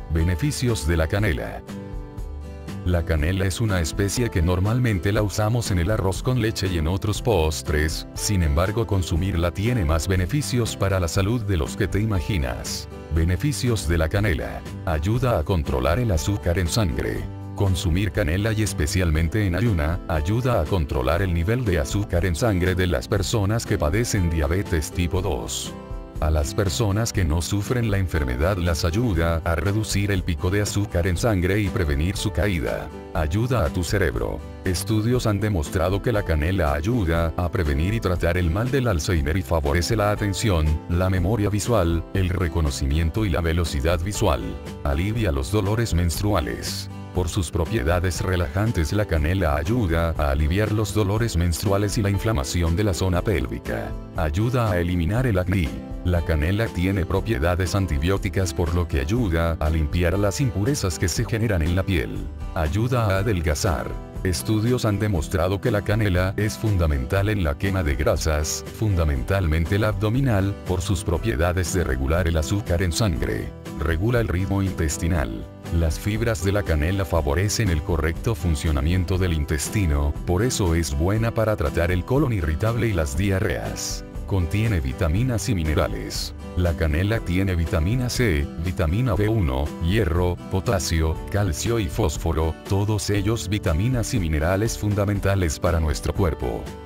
Beneficios de la canela. La canela es una especie que normalmente la usamos en el arroz con leche y en otros postres, sin embargo consumirla tiene más beneficios para la salud de los que te imaginas. Beneficios de la canela. Ayuda a controlar el azúcar en sangre. Consumir canela y especialmente en ayuna, ayuda a controlar el nivel de azúcar en sangre de las personas que padecen diabetes tipo 2. A las personas que no sufren la enfermedad las ayuda a reducir el pico de azúcar en sangre y prevenir su caída. Ayuda a tu cerebro. Estudios han demostrado que la canela ayuda a prevenir y tratar el mal del Alzheimer y favorece la atención, la memoria visual, el reconocimiento y la velocidad visual. Alivia los dolores menstruales. Por sus propiedades relajantes, la canela ayuda a aliviar los dolores menstruales y la inflamación de la zona pélvica. Ayuda a eliminar el acné. La canela tiene propiedades antibióticas por lo que ayuda a limpiar las impurezas que se generan en la piel. Ayuda a adelgazar. Estudios han demostrado que la canela es fundamental en la quema de grasas, fundamentalmente la abdominal, por sus propiedades de regular el azúcar en sangre. Regula el ritmo intestinal. Las fibras de la canela favorecen el correcto funcionamiento del intestino, por eso es buena para tratar el colon irritable y las diarreas. Contiene vitaminas y minerales. La canela tiene vitamina C, vitamina B1, hierro, potasio, calcio y fósforo, todos ellos vitaminas y minerales fundamentales para nuestro cuerpo.